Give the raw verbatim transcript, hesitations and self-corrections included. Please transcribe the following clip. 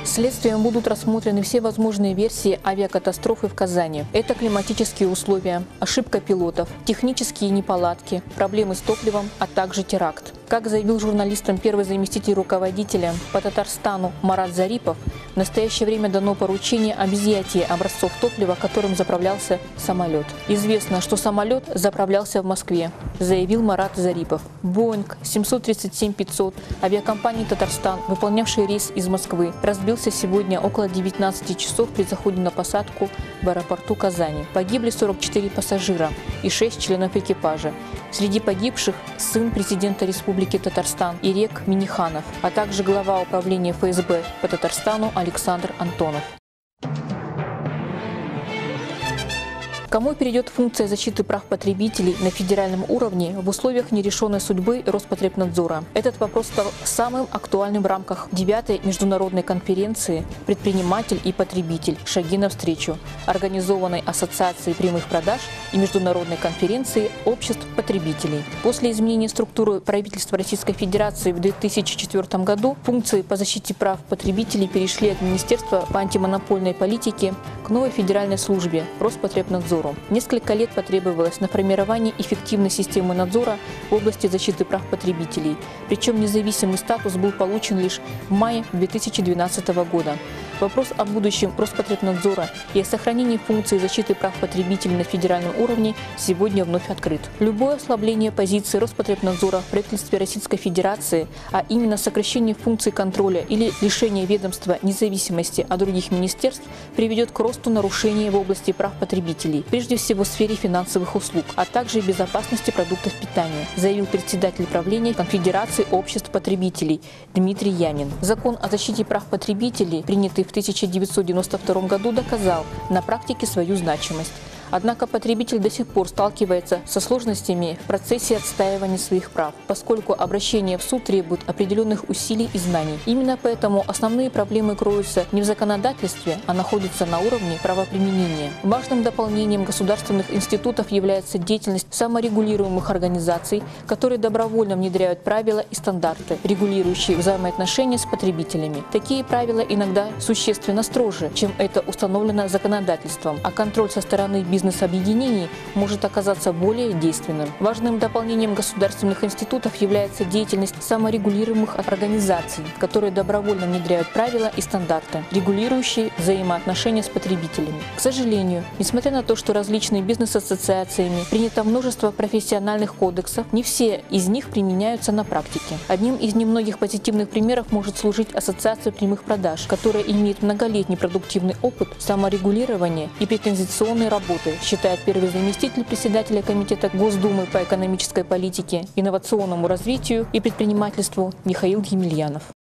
Следствием будут рассмотрены все возможные версии авиакатастрофы в Казани. Это климатические условия, ошибка пилотов, технические неполадки, проблемы с топливом, а также теракт. Как заявил журналистам первый заместитель руководителя по Татарстану Марат Зарипов, в настоящее время дано поручение об изъятии образцов топлива, которым заправлялся самолет. Известно, что самолет заправлялся в Москве, заявил Марат Зарипов. Боинг семьсот тридцать семь пятьсот авиакомпании «Татарстан», выполнявший рейс из Москвы, разбился сегодня около девятнадцати часов при заходе на посадку в аэропорту Казани. Погибли сорок четыре пассажира и шесть членов экипажа. Среди погибших сын президента Республики Татарстан Ирек Миниханов, а также глава управления эф эс бэ по Татарстану Александр Антонов. Кому перейдет функция защиты прав потребителей на федеральном уровне в условиях нерешенной судьбы Роспотребнадзора? Этот вопрос стал самым актуальным в рамках девятой международной конференции «Предприниматель и потребитель. Шаги навстречу», организованной Ассоциацией прямых продаж и международной конференции обществ потребителей. После изменения структуры правительства Российской Федерации в две тысячи четвёртом году функции по защите прав потребителей перешли от Министерства по антимонопольной политике к новой федеральной службе Роспотребнадзору. Несколько лет потребовалось на формирование эффективной системы надзора в области защиты прав потребителей. Причем независимый статус был получен лишь в мае две тысячи двенадцатого года. Вопрос о будущем Роспотребнадзора и о сохранении функции защиты прав потребителей на федеральном уровне сегодня вновь открыт. Любое ослабление позиции Роспотребнадзора в правительстве Российской Федерации, а именно сокращение функций контроля или лишение ведомства независимости от других министерств, приведет к росту нарушений в области прав потребителей, прежде всего в сфере финансовых услуг, а также безопасности продуктов питания, заявил председатель правления Конфедерации обществ потребителей Дмитрий Янин. Закон о защите прав потребителей, принятый в тысяча девятьсот девяносто втором году, доказал на практике свою значимость. Однако потребитель до сих пор сталкивается со сложностями в процессе отстаивания своих прав, поскольку обращение в суд требует определенных усилий и знаний. Именно поэтому основные проблемы кроются не в законодательстве, а находятся на уровне правоприменения. Важным дополнением государственных институтов является деятельность саморегулируемых организаций, которые добровольно внедряют правила и стандарты, регулирующие взаимоотношения с потребителями. Такие правила иногда существенно строже, чем это установлено законодательством, а контроль со стороны бизнеса бизнес-объединений может оказаться более действенным. Важным дополнением государственных институтов является деятельность саморегулируемых организаций, которые добровольно внедряют правила и стандарты, регулирующие взаимоотношения с потребителями. К сожалению, несмотря на то, что различными бизнес-ассоциациями принято множество профессиональных кодексов, не все из них применяются на практике. Одним из немногих позитивных примеров может служить Ассоциация прямых продаж, которая имеет многолетний продуктивный опыт саморегулирования и претензионной работы, считает первый заместитель председателя Комитета Госдумы по экономической политике, инновационному развитию и предпринимательству Михаил Емельянов.